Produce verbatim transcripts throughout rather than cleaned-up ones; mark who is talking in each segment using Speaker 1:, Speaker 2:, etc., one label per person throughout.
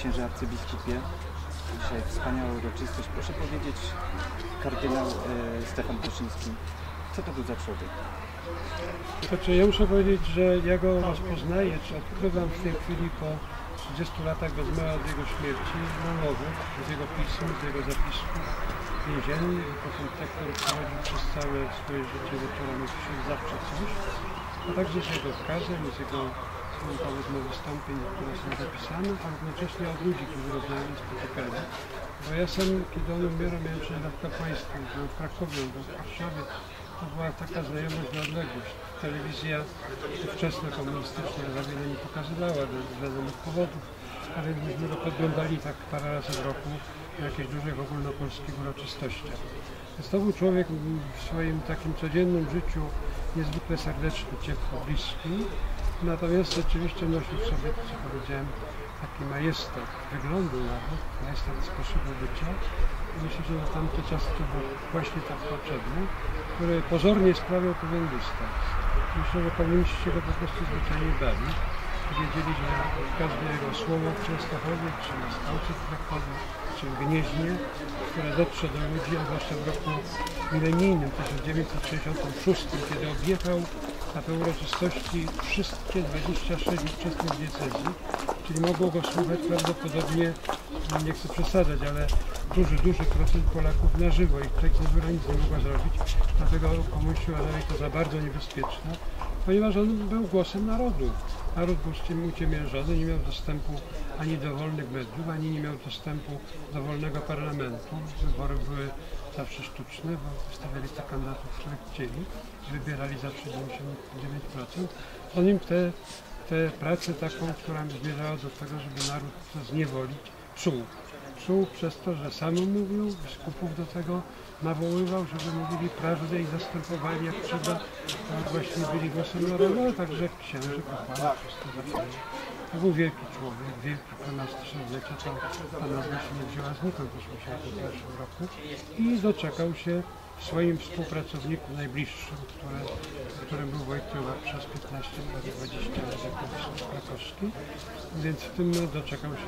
Speaker 1: księże arcybiskupie. Dzisiaj wspaniała uroczystość. Proszę powiedzieć, kardynał e, Stefan Wyszyński, co to był za człowiek?
Speaker 2: Znaczy, ja muszę powiedzieć, że ja go rozpoznaję, czy odkrywam w tej chwili po trzydziestu latach bez mała od jego śmierci na nowo, z jego pism, z jego zapisków więziennych i potem te, które prowadził przez całe swoje życie wieczorami zawsze coś, a także z jego kazań, z jego powiedzmy wystąpień, które są zapisane, a równocześnie od ludzi, którzy rozmawiali, spotykali. Bo ja sam, kiedy on umierał, miałem sześć lat kapłaństwa, byłem w Krakowie, byłem w Warszawie. To była taka znajomość na odległość. Telewizja ówczesna komunistyczna za wiele nie pokazywała z wiadomych powodów, a więc myśmy go podglądali tak parę razy w roku na jakichś dużych ogólnopolskich uroczystościach. Więc to był człowiek w swoim takim codziennym życiu niezwykle serdeczny, ciepły, bliski. Natomiast rzeczywiście nosił w sobie, co powiedziałem, taki majestat wyglądu nawet, majestat sposobu bycia. I myślę, że na tamte czasy to było właśnie tak potrzebne, który pozornie sprawiał pewien dystans. Myślę, że komuniści się go po prostu zwyczajnie bali. Wiedzieli, że każde jego słowo w Częstochowie, czy na Skałce Krakowie, czy w Gnieźnie, które dotrze do ludzi, a zwłaszcza w roku milenijnym tysiąc dziewięćset sześćdziesiątym szóstym, kiedy objechał na te uroczystości wszystkie dwadzieścia sześć ówczesnych diecezji, czyli mogło go słuchać prawdopodobnie, nie chcę przesadzać, ale duży, duży procent Polaków na żywo i tutaj cenzura nic nie mogła zrobić, dlatego komuniści uważali to za bardzo niebezpieczne, ponieważ on był głosem narodu. Naród był z tym uciemiężony, nie miał dostępu ani do wolnych mediów, ani nie miał dostępu do wolnego parlamentu. Wybory były zawsze sztuczne, bo wystawiali te kandydatów, których chcieli, wybierali zawsze dziewięćdziesiąt dziewięć procent. On im tę te, te pracę taką, która zmierzała do tego, żeby naród zniewolić, czuł. Czuł przez to, że sam mówił, biskupów do tego nawoływał, żeby mówili prawdę i zastępowali jak trzeba, właśnie byli głosem narodu, ale także księży, kapłani, wszystko zaczęli. To był wielki człowiek, wielki prymas tysiąclecia, to ta nazwa się nie wzięła znikąd w tysiąc osiemset osiemdziesiątym pierwszym roku i doczekał się w swoim współpracowniku najbliższym, które, którym był Wojtyła przez piętnaście, dwadzieścia lat jako biskup krakowski, więc w tym doczekał się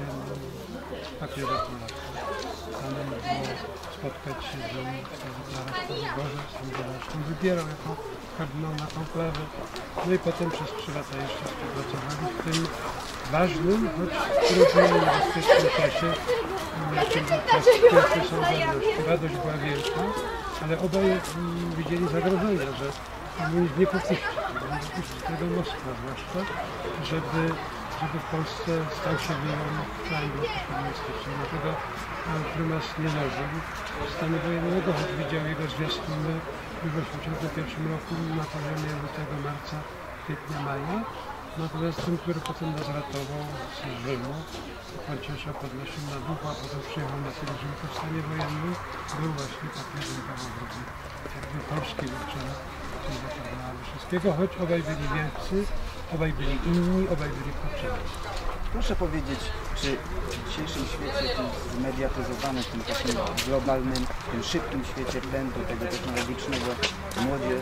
Speaker 2: papieża Polaka. Stanem było spotkać się z nim zaraz po wyborze, sam zresztą wybierał jako kardynał na konklawę, no i potem przez trzy lata jeszcze współpracowali w tym ważnym, choć trudnym i niebezpiecznym czasie, jakim był czas pierwszej Solidarności. Radość była wielka, ale obaj widzieli zagrożenia, że komunizm nie popuści, nie popuści tego Moskwa zwłaszcza, żeby, żeby w Polsce stał się wyjął w całym bloku komunistycznym. Dlatego prymas nie należał stanu wojennego, choć widział jego zwiastuny w tysiąc dziewięćset osiemdziesiątym pierwszym roku na poziomie lutego, marca, kwietnia, maja. Natomiast tym, który potem nas ratował z Rzymu, Franciszka podnosił na duchu, a potem przyjechał na pielgrzym w stanie wojennym, był właśnie papieżem Paweł drugi, jakby polskiej uczeń księdza kardynała Wyszyńskiego, choć obaj byli wielcy, obaj byli inni, obaj byli potrzebni.
Speaker 1: Proszę powiedzieć, czy w dzisiejszym świecie, tym zmediatyzowanym, tym takim globalnym, tym szybkim świecie pędu, tego technologicznego, młodzież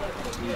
Speaker 1: i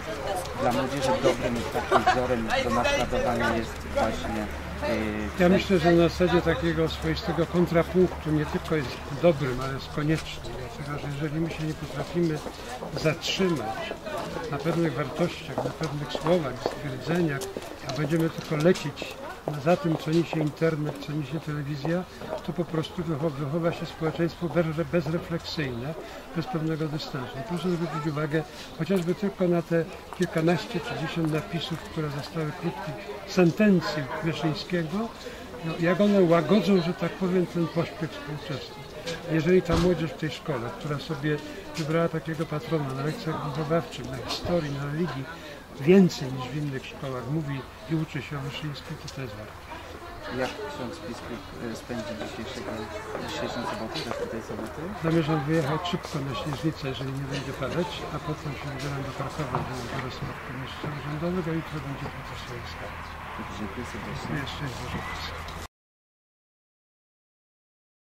Speaker 1: dla młodzieży dobrym takim wzorem do naśladowania jest właśnie yy,
Speaker 2: Ja myślę, że na zasadzie takiego swoistego kontrapunktu nie tylko jest dobrym, ale jest koniecznym, dlatego że jeżeli my się nie potrafimy zatrzymać na pewnych wartościach, na pewnych słowach, stwierdzeniach, a będziemy tylko lecieć za tym, co niesie internet, co niesie telewizja, to po prostu wychowa się społeczeństwo bezrefleksyjne, bez pewnego dystansu. Proszę zwrócić uwagę chociażby tylko na te kilkanaście czy dziesiąt napisów, które zostały krótkich sentencji Wyszyńskiego, no, jak one łagodzą, że tak powiem, ten pośpiech współczesny. Jeżeli ta młodzież w tej szkole, która sobie wybrała takiego patrona na lekcjach wychowawczych, na historii, na religii, więcej niż w innych szkołach mówi i uczy się o Wyszyńskim, to to jest warto.
Speaker 1: Jak ksiądz biskup spędzi dzisiejszego, dzisiejszą sobotę, też tej soboty?
Speaker 2: Zamierzam wyjechać szybko na Śnieżnicę, jeżeli nie będzie padać, a potem się wybieram do Krakowa, do Jarosławskiego Miasta Urzędowego i jutro będzie procesja.
Speaker 1: Dziękuję serdecznie.
Speaker 2: Jeszcze jest dużo.